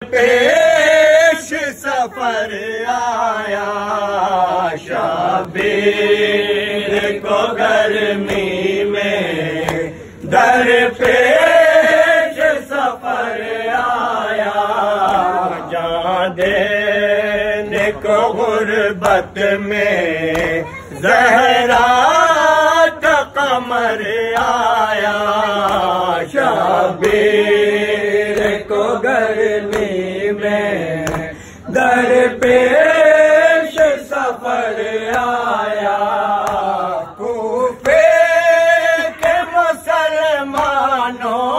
पेश सफर आया, शबीर को गर्मी में दर पेश सफर आया। जान देने को गुर्बत में ज़हरा का कमर आया, शबीर को गर्मी में दर पेश सफर आया। कूफे के मुसलमानों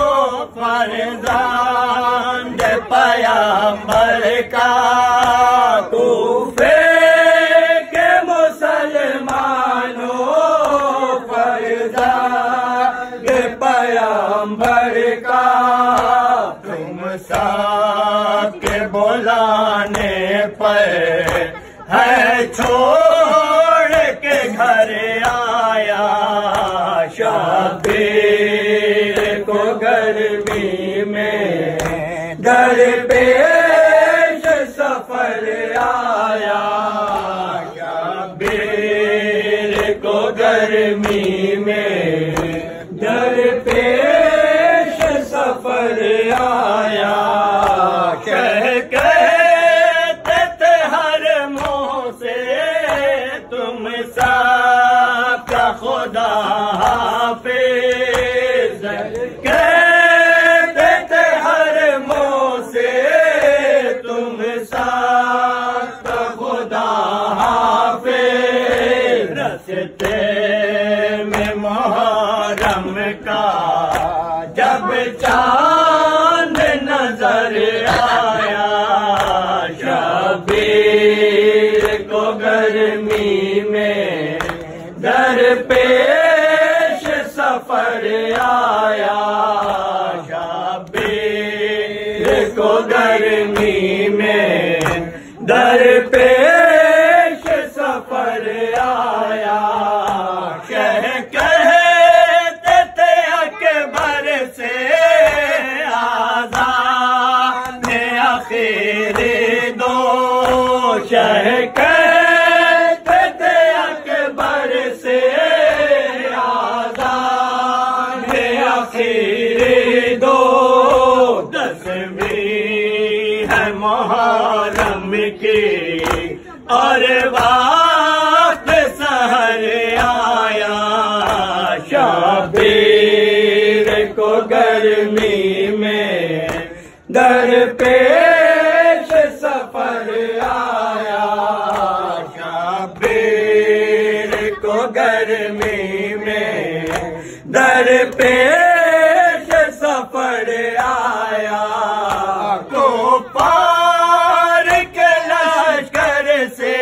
फरज़ांद पैगंबर का, कूफे के मुसलमानों फरज़ांद पैगंबर का, तुम सबके बुलाने पर है छोड़ के घर आया, शबीर को गर्मी में दर पेश सफर आया, शबीर को गर्मी में दर पेश सफर आया। कहते थे हर मुँह से तुम सबका खुदा हाफिज, कहते थे हर मुँह से तुम सबका खुदा हाफिज। रस्ते में मुहर्रम का जब चांद नजर आया, शबीर को गर्मी में दर पेश सफर आया, शबीर को गर्मी में दर पेश सफर आया। कहते थे अकबर से आज़ाद आखिरी दो, कहते थे अकबर से आज़ाद आखिरी दो। 10वीं है मुहर्रम की और वक्त सहर आया, शबीर को गर्मी में दर पेश सफर आया, शबीर को गर्मी में दर पेश सफर आया। को पार के लश्कर से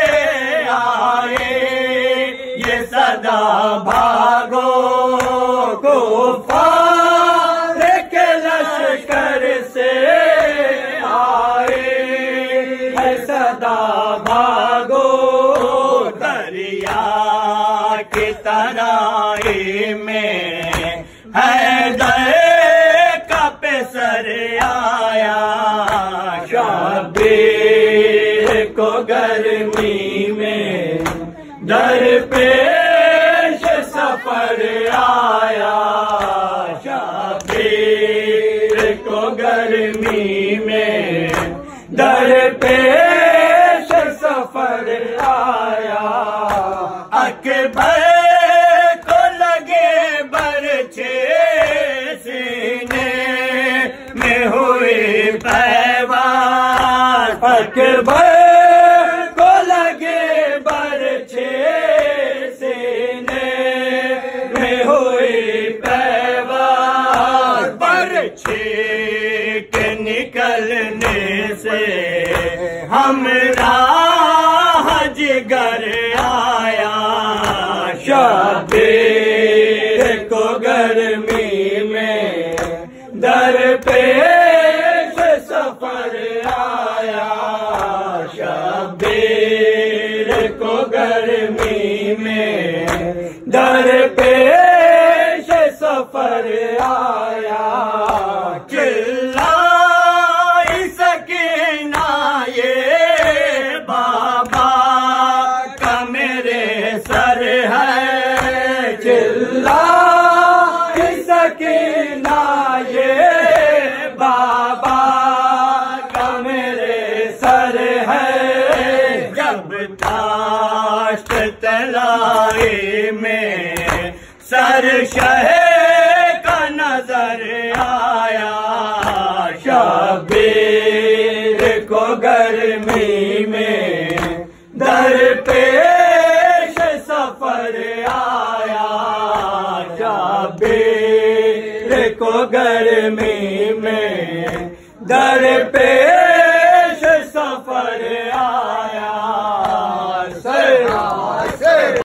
आए ये सदा भागो, को पार के लश्कर से आए ये सदा भागो। दरिया की तराई में हैदर का पेसर आया, शबीर को गर्मी में दर पेश सफर आया, शबीर को गर्मी में दर पेश सफर आया। अकबर को लगे बरछे सीने में हुई पैवार, अकबर को लगे बरछे सीने में हुई पैवार। बरछे के निकलने से हमरा जिगर आया, शबीर को गर्मी में दर पेश सफर आया, शबीर को गर्मी में दर पेश सफर आया। चिल्लाई में सर शहे का नजर आया। शबीर को गर्मी में दरपेश सफर आया। शबीर को गर्मी में दरपेश